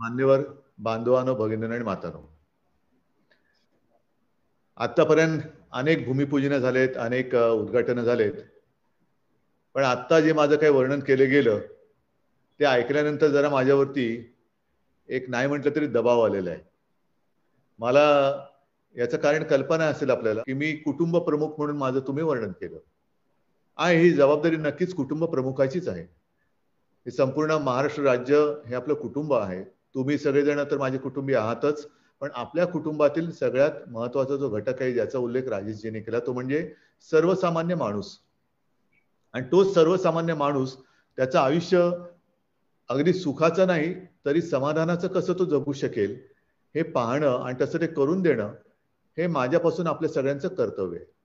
मान्यवर बांधवांनो, भगिनींनो आणि मातांनो, आतापर्यंत अनेक भूमिपूजन झालेत, अनेक उद्घाटन झालेत, पण आता जे माझं काही वर्णन केलं गेलं ते ऐकल्यानंतर जरा माझ्यावरती एक नाही म्हटलं तरी दबाव आलेला आहे. मला याचं कारण कल्पना असेल आपल्याला की मी कुटुंब प्रमुख म्हणून माझं तुम्ही वर्णन केलं आहे. ही जबाबदारी नक्कीच कुटुंब प्रमुखाचीच आहे. हे संपूर्ण महाराष्ट्र राज्य हे आपलं कुटुंब आहे. तुम्ही सगळेजण तर माझे कुटुंबीय आहातच, पण आपल्या कुटुंबातील सगळ्यात महत्त्वाचा जो घटक आहे ज्याचा उल्लेख राजेशजींनी केला तो म्हणजे सर्वसामान्य माणूस. आणि तो सर्वसामान्य माणूस त्याचं आयुष्य अगदी सुखाचं नाही तरी समाधानाचं कसं तो जगू शकेल हे पाहणं आणि तसं ते करून देणं हे माझ्यापासून आपल्या सगळ्यांचं कर्तव्य आहे.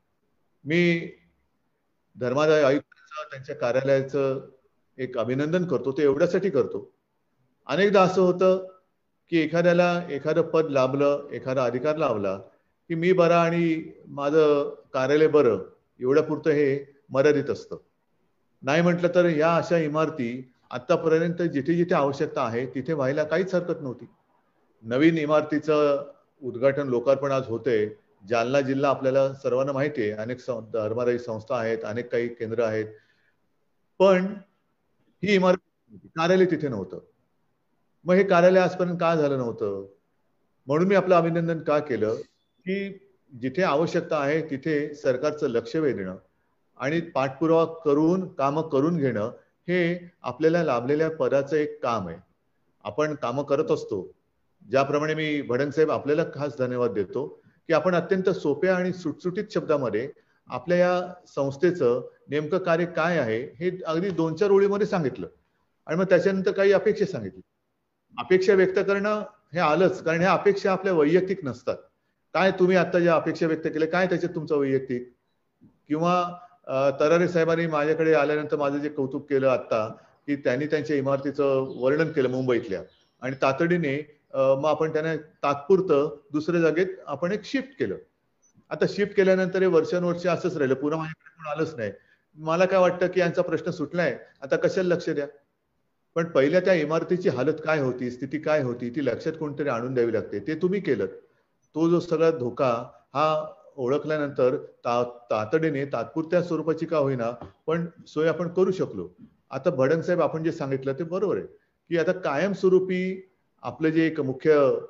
मी धर्मादाय आयुक्तांचं त्यांच्या कार्यालयाचं एक अभिनंदन करतो. ते एवढ्यासाठी करतो, अनेकदा असं होतं की एखाद्याला एखादं पद लाभलं, एखादा अधिकार लाभला की मी बरा आणि माझं कार्यालय बरं एवढ्यापुरतं हे मर्यादित असतं. नाही म्हटलं तर या अशा इमारती आतापर्यंत जिथे जिथे आवश्यकता आहे तिथे व्हायला काहीच हरकत नव्हती. नवीन इमारतीचं उद्घाटन लोकार्पण आज होते. जालना जिल्हा आपल्याला सर्वांना माहिती आहे, अनेक धर्मादायी संस्था आहेत, अनेक काही केंद्र आहेत, पण ही इमारत कार्यालय तिथे नव्हतं. मग हे कार्यालय आजपर्यंत का झालं नव्हतं? म्हणून मी आपलं अभिनंदन का केलं की जिथे आवश्यकता आहे तिथे सरकारचं लक्ष वेधणं आणि पाठपुरावा करून कामं करून घेणं हे आपल्याला लाभलेल्या पदाचं एक काम आहे. आपण कामं करत असतो. ज्याप्रमाणे मी भडंगसाहेब आपल्याला खास धन्यवाद देतो की आपण अत्यंत सोप्या आणि सुटसुटीत शब्दामध्ये आपल्या या संस्थेचं नेमकं कार्य काय आहे हे अगदी 2-4 ओळीमध्ये सांगितलं आणि मग त्याच्यानंतर काही अपेक्षा सांगितली. अपेक्षा व्यक्त करणं हे आलंच, कारण ह्या अपेक्षा आपल्या वैयक्तिक नसतात. काय तुम्ही आता ज्या अपेक्षा व्यक्त केल्या काय त्याच्यात तुमचं वैयक्तिक किंवा तरारे साहेबांनी माझ्याकडे आल्यानंतर माझं जे कौतुक केलं आता की त्यांनी त्यांच्या इमारतीचं वर्णन केलं मुंबईतल्या आणि तातडीने मग आपण त्यांना तात्पुरतं दुसऱ्या जागेत आपण एक शिफ्ट केलं. आता शिफ्ट केल्यानंतर हे वर्षानुवर्ष असंच राहिलं, पुन्हा माझ्याकडे कोण आलंच नाही. मला काय वाटतं की यांचा प्रश्न सुटलाय, आता कशाला लक्ष द्या. पण पहिल्या त्या इमारतीची हालत काय होती, स्थिती काय होती ती लक्षात कोणतरी आणून द्यावी लागते. ते तुम्ही केलं. तो जो सगळा धोका हा ओळखल्यानंतर तातडीने तात्पुरत्या स्वरूपाची का होईना पण सोय आपण करू शकलो. आता भडंगसाहेब आपण जे सांगितलं ते बरोबर आहे की आता कायमस्वरूपी आपलं जे एक मुख्य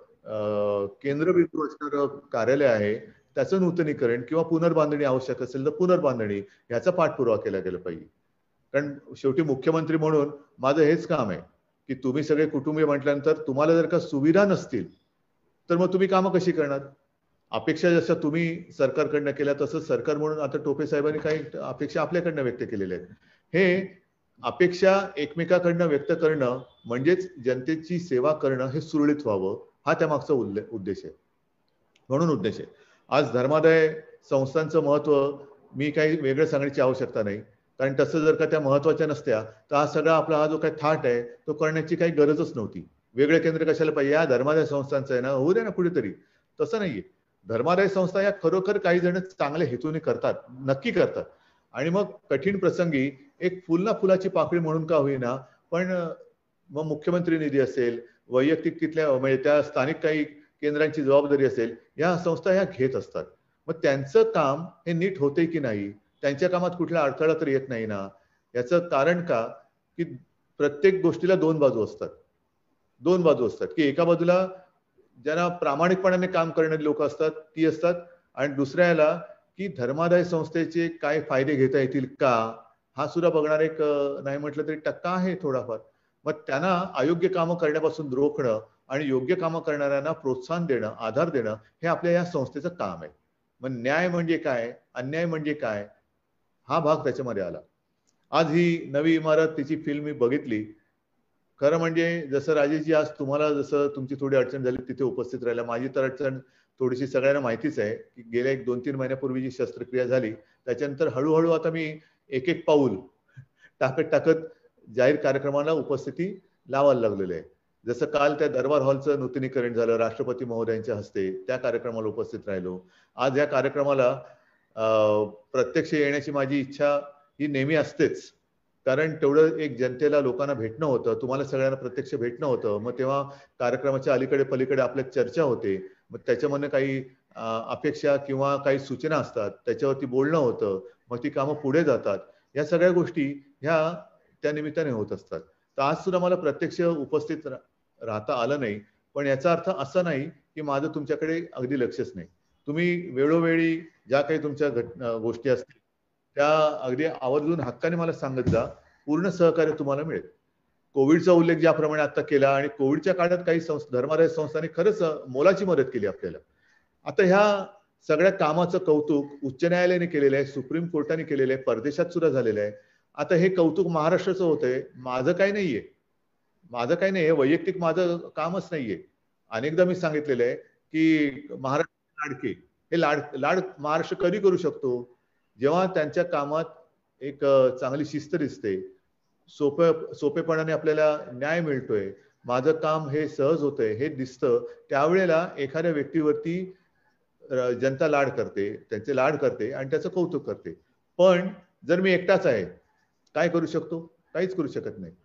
केंद्रबिंदू असणारं कार्यालय आहे त्याचं नूतनीकरण किंवा पुनर्बांधणी आवश्यक असेल तर पुनर्बांधणी याचा पाठपुरावा केला गेला पाहिजे. कारण शेवटी मुख्यमंत्री म्हणून माझं हेच काम आहे की तुम्ही सगळे कुटुंबीय म्हटल्यानंतर तुम्हाला जर का सुविधा नसतील तर मग तुम्ही कामं कशी करणार. अपेक्षा जसं तुम्ही सरकारकडनं केल्या तसं सरकार म्हणून आता टोपे साहेबांनी काही अपेक्षा आपल्याकडनं व्यक्त केलेल्या आहेत. हे अपेक्षा एकमेकाकडनं व्यक्त करणं म्हणजेच जनतेची सेवा करणं हे सुरळीत व्हावं हा त्यामागचा उद्देश आहे. म्हणून उद्देश आहे आज धर्मादाय संस्थांचं महत्व मी काही वेगळं सांगण्याची आवश्यकता नाही, कारण तसं जर का त्या महत्वाच्या नसत्या तर हा सगळा आपला हा जो काही थाट आहे तो करण्याची काही गरजच नव्हती. वेगळे केंद्र कशाला पाहिजे, या धर्मादाय संस्थांचं आहे ना, होऊ दे ना कुठेतरी. तसं नाहीये. धर्मादाय संस्था या खरोखर काही जण चांगल्या हेतूने करतात, नक्की करतात आणि मग कठीण प्रसंगी एक फुलना फुलाची पाकळी म्हणून का होईना पण मग मुख्यमंत्री निधी असेल, वैयक्तिक तिथल्या म्हणजे त्या स्थानिक काही केंद्रांची जबाबदारी असेल, या संस्था ह्या घेत असतात. मग त्यांचं काम हे नीट होते की नाही, त्यांच्या कामात कुठला अडथळा तर येत नाही ना, याचं कारण का की प्रत्येक गोष्टीला दोन बाजू असतात. दोन बाजू असतात की एका बाजूला ज्यांना प्रामाणिकपणाने काम करणारी लोक असतात ती असतात आणि दुसऱ्याला की धर्मादाय संस्थेचे काय फायदे घेता येतील का हा सुद्धा बघणार एक नाही म्हटलं तरी टक्का आहे थोडाफार. मग त्यांना अयोग्य कामं करण्यापासून रोखणं आणि योग्य कामं करणाऱ्यांना प्रोत्साहन देणं, आधार देणं हे आपल्या या संस्थेचं काम आहे. मग न्याय म्हणजे काय, अन्याय म्हणजे काय हा भाग त्याच्यामध्ये आला. आज ही नवी इमारत तिची फिल्म मी बघितली. खरं म्हणजे जसं राजेशजी आज तुम्हाला जसं तुमची थोडी अडचण झाली तिथे उपस्थित राहिला, माझी तर अडचण थोडीशी सगळ्यांना माहितीच आहे की गेल्या 1-2-3 महिन्यापूर्वी जी शस्त्रक्रिया झाली त्याच्यानंतर हळूहळू आता मी एक एक पाऊल टाकत टाकत जाहीर कार्यक्रमाला उपस्थिती लावायला लागलेले आहे. जसं काल त्या दरबार हॉलचं नूतनीकरण झालं राष्ट्रपती महोदयांच्या हस्ते, त्या कार्यक्रमाला उपस्थित राहिलो. आज या कार्यक्रमाला प्रत्यक्ष येण्याची माझी इच्छा ही नेहमी असतेच, कारण तेवढं एक जनतेला लोकांना भेटणं होतं, तुम्हाला सगळ्यांना प्रत्यक्ष भेटणं होतं. मग तेव्हा कार्यक्रमाच्या अलीकडे पलीकडे आपल्यात चर्चा होते. मग त्याच्यामधनं काही अपेक्षा किंवा काही सूचना असतात, त्याच्यावरती बोलणं होतं. मग ती कामं पुढे जातात. या सगळ्या गोष्टी ह्या त्या निमित्ताने होत असतात. तर आज सुद्धा मला प्रत्यक्ष उपस्थित राहता आलं नाही. पण याचा अर्थ असा नाही की माझं तुमच्याकडे अगदी लक्षच नाही. तुम्ही वेळोवेळी ज्या काही तुमच्या गोष्टी असतील त्या अगदी आवर्जून हक्काने मला सांगत जा. पूर्ण सहकार्य तुम्हाला मिळेल. कोविडचा उल्लेख ज्याप्रमाणे आता केला आणि कोविडच्या काळात काही धर्मादाय संस्थांनी खरंच मोलाची मदत केली आपल्याला. आता ह्या सगळ्या कामाचं कौतुक उच्च न्यायालयाने केलेलं आहे, सुप्रीम कोर्टाने केलेलं आहे, परदेशात सुद्धा झालेलं आहे. आता हे कौतुक महाराष्ट्राचं होतंय, माझं काही नाहीये. माझं काही नाही, हे वैयक्तिक माझं कामच नाहीये. अनेकदा मी सांगितलेलं आहे की महाराष्ट्र लाडके हे लाड महाराष्ट्र कधी करू शकतो, जेव्हा त्यांच्या कामात एक चांगली शिस्त दिसते, सोपेपणाने आपल्याला न्याय मिळतोय, माझं काम हे सहज होतंय हे दिसतं, त्यावेळेला एखाद्या व्यक्तीवरती जनता लाड करते, त्यांचे लाड करते आणि त्याचं कौतुक करते. पण जर मी एकटाच आहे, काय करू शकतो? काहीच करू शकत नाही.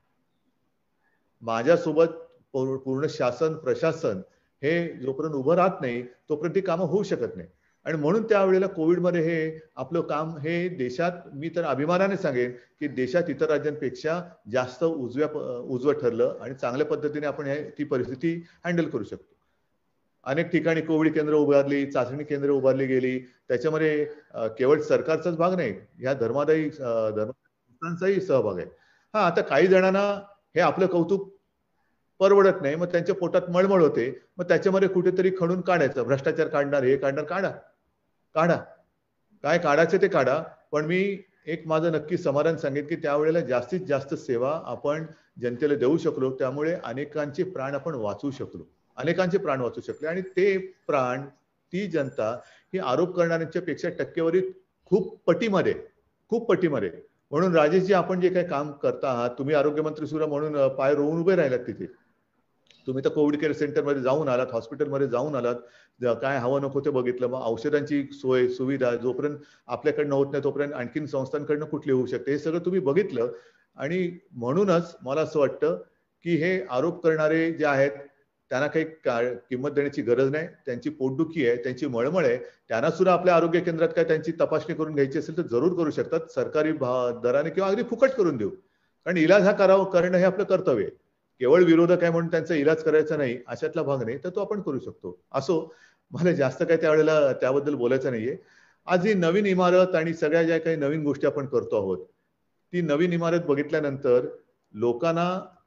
माझ्यासोबत पूर्ण शासन प्रशासन हे जोपर्यंत उभं राहत नाही तोपर्यंत ती कामं होऊ शकत नाही. आणि म्हणून त्यावेळेला कोविडमध्ये हे आपलं काम हे देशात, मी तर अभिमानाने सांगेन की देशात इतर राज्यांपेक्षा जास्त उजवं ठरलं आणि चांगल्या पद्धतीने आपण ती परिस्थिती हँडल करू शकतो. अनेक ठिकाणी कोविड केंद्र उभारली, चाचणी केंद्र उभारली गेली. त्याच्यामध्ये केवळ सरकारचाच भाग नाही, या धर्मादायी संस्थांचाही सहभाग आहे. हा, आता काही जणांना हे आपलं कौतुक परवडत नाही, मग त्यांच्या पोटात मळमळ होते, मग त्याच्यामध्ये कुठेतरी खणून काढायचं. भ्रष्टाचार काढणार, हे काढणार, काढा, काय काढायचं ते काढा. पण मी एक माझं नक्की समाधान सांगेन की त्यावेळेला जास्तीत जास्त सेवा आपण जनतेला देऊ शकलो, त्यामुळे अनेकांचे प्राण आपण वाचवू शकलो, अनेकांचे प्राण वाचू शकले. आणि ते प्राण, ती जनता ही आरोप करणाऱ्यांच्या पेक्षा टक्केवारीत खूप पटीमध्ये म्हणून राजेशजी, आपण जे काही काम करता आहात, तुम्ही आरोग्यमंत्री सुद्धा म्हणून पाय रोवून उभे राहिलात तिथे. तुम्ही तर कोविड केअर सेंटरमध्ये जाऊन आलात, हॉस्पिटलमध्ये जाऊन आलात, काय हवं नको ते बघितलं. मग औषधांची सोय सुविधा जोपर्यंत आपल्याकडनं होत नाही तोपर्यंत आणखीन संस्थांकडनं कुठली होऊ शकते, हे सगळं तुम्ही बघितलं. आणि म्हणूनच मला असं वाटतं की हे आरोप करणारे जे आहेत त्यांना काही किंमत देण्याची गरज नाही. त्यांची पोटदुखी आहे, त्यांची मळमळ आहे, त्यांना सुद्धा आपल्या आरोग्य केंद्रात काय त्यांची तपासणी करून घ्यायची असेल तर जरूर करू शकतात, सरकारी दराने किंवा अगदी फुकट करून देऊ. कारण इलाज हा करणं हे आपलं कर्तव्य आहे. केवळ विरोधक आहे म्हणून त्यांचा इलाज करायचा नाही अशातला भाग नाही, तर तो आपण करू शकतो. असो, मला जास्त काही त्यावेळेला त्याबद्दल बोलायचं नाहीये. आज ही नवीन इमारत आणि सगळ्या ज्या काही नवीन गोष्टी आपण करतो आहोत, ती नवीन इमारत बघितल्यानंतर लोकांना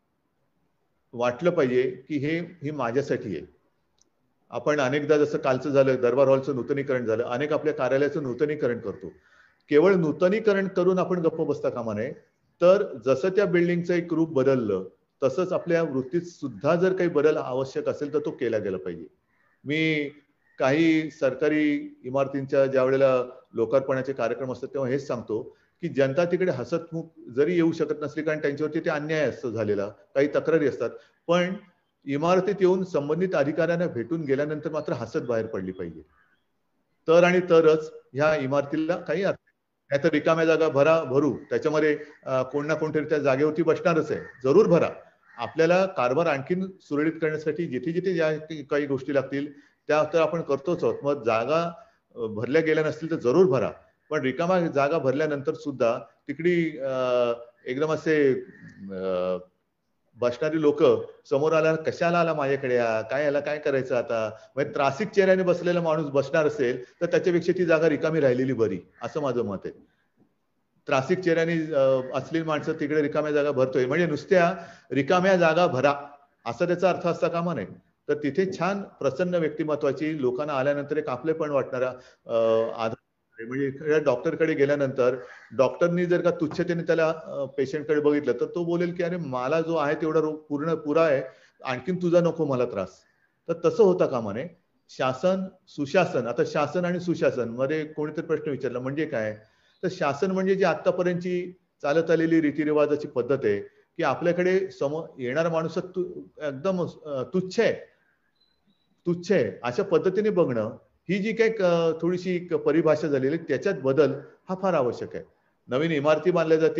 वाटलं पाहिजे की ही माझ्यासाठी आहे. आपण अनेकदा, जसं कालचं झालं दरबार हॉलचं नूतनीकरण झालं, अनेक आपल्या कार्यालयाचं नूतनीकरण करतो. केवळ नूतनीकरण करून आपण गप्प बसता कामा नये, तर जसं त्या बिल्डिंगचं एक रूप बदललं तसंच आपल्या वृत्तीत सुद्धा जर काही बदल आवश्यक असेल तर तो केला गेला पाहिजे. मी काही सरकारी इमारतींच्या ज्या वेळेला लोकार्पणाचे कार्यक्रम असतात तेव्हा हेच सांगतो की जनता तिकडे हसतमुख जरी येऊ शकत नसली, कारण त्यांच्यावरती ते अन्याय असतो झालेला, काही तक्रारी असतात, पण इमारतीत येऊन संबंधित अधिकाऱ्यांना भेटून गेल्यानंतर मात्र हसत बाहेर पडली पाहिजे. तर आणि तरच ह्या इमारतीला काही अर्थ नाही. तर रिकाम्या जागा भरू, त्याच्यामध्ये कोण ना कोणतरी त्या जागेवरती बसणारच आहे, जरूर भरा. आपल्याला कारभार आणखीन सुरळीत करण्यासाठी जिथे जिथे ज्या काही गोष्टी लागतील त्या तर आपण करतोच आहोत. मग जागा भरल्या गेल्या नसतील तर जरूर भरा, पण रिकामा जागा भरल्यानंतर सुद्धा तिकडी एकदम असे बसणारी लोक समोर आला, कशाला आला माझ्याकडे, काय याला काय करायचं आता, म्हणजे त्रासिक चेहऱ्याने बसलेला माणूस बसणार असेल तर त्याच्यापेक्षा ती जागा रिकामी राहिलेली बरी, असं माझं मत आहे. त्रासिक चेहऱ्याने असलेली माणसं तिकडे रिकाम्या जागा भरतोय म्हणजे नुसत्या रिकाम्या जागा भरा असा त्याचा अर्थ असता कामा नये. तर तिथे छान प्रसन्न व्यक्तिमत्वाची, लोकांना आल्यानंतर एक आपलेपण वाटणारा आधार, म्हणजे डॉक्टरकडे गेल्यानंतर डॉक्टरनी जर का तुच्छतेने त्याला पेशंटकडे बघितलं तर तो बोलेल की अरे मला जो आहे तेवढा रोग पुरा आहे, आणखीन तुझा नको मला त्रास. तर तसं होता कामा नये. शासन सुशासन, आता शासन आणि सुशासन मध्ये कोणीतरी प्रश्न विचारला म्हणजे काय, तर शासन म्हणजे जी आतापर्यंतची चालत आलेली रीतिरिवाजाची पद्धत आहे की आपल्याकडे येणारा माणूस एकदम तुच्छ आहे अशा पद्धतीने बघणं, ही जी काही थोडीशी परिभाषा झालेली त्याच्यात बदल हा फार आवश्यक आहे. नवीन इमारती बांधल्या जातील,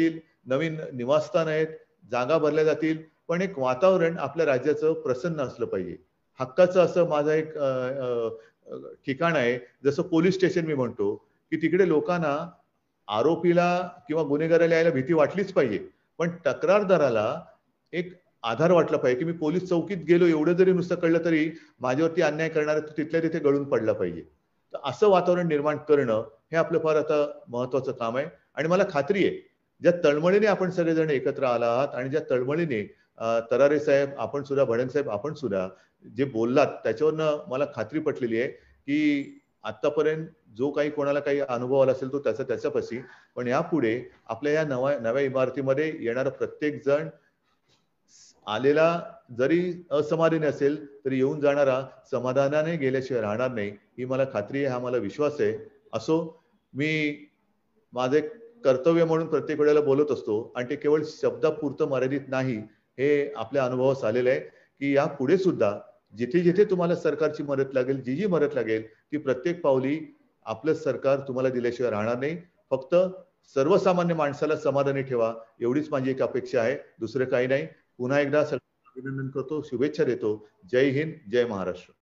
नवीन निवासस्थान आहेत, जागा भरल्या जातील, पण एक वातावरण आपल्या राज्याचं प्रसन्न असलं पाहिजे. हक्काचं असं माझं एक ठिकाण आहे, जसं पोलीस स्टेशन मी म्हणतो, की तिकडे लोकांना आरोपीला किंवा गुन्हेगाराला यायला भीती वाटलीच पाहिजे. पण तक्रारदाराला एक आधार वाटला पाहिजे, की मी पोलीस चौकीत गेलो एवढं जरी नुसतं कळलं तरी माझ्यावरती अन्याय करणारा तो तिथल्या तिथे गळून पडला पाहिजे. तर असं वातावरण निर्माण करणं हे आपलं फार आता महत्वाचं काम आहे आणि मला खात्री आहे, ज्या तळमळीने आपण सगळेजण एकत्र आला आहात आणि ज्या तळमळीने तरारे साहेब, आपण सुद्धा, भडंग साहेब, आपण सुद्धा जे बोललात त्याच्यावरनं मला खात्री पटलेली आहे, की आतापर्यंत जो काही कोणाला काही अनुभव आला असेल तो त्याच्यापाशी, पण यापुढे आपल्या या नव्या नव्या इमारतीमध्ये येणारा प्रत्येक जण आलेला जरी असमाधानी असेल तरी येऊन जाणारा समाधानाने गेल्याशिवाय राहणार नाही, ही मला खात्री आहे, हा मला विश्वास आहे. असो, मी माझे कर्तव्य म्हणून प्रत्येक वेळेला बोलत असतो आणि ते केवळ शब्दापुरतं मर्यादित नाही, हे आपल्या अनुभवास आलेलं आहे, की यापुढे सुद्धा जिथे जिथे तुम्हाला सरकारची मदत लागेल, जी जी मदत लागेल, ती प्रत्येक पावली आपलं सरकार तुम्हाला दिल्याशिवाय राहणार नाही. फक्त सर्वसामान्य माणसाला समाधानी ठेवा, एवढीच माझी एक अपेक्षा आहे, दुसरं काही नाही. पुन्हा एकदा सगळ्यांना अभिनंदन करतो, शुभेच्छा देतो. जय हिंद, जय महाराष्ट्र.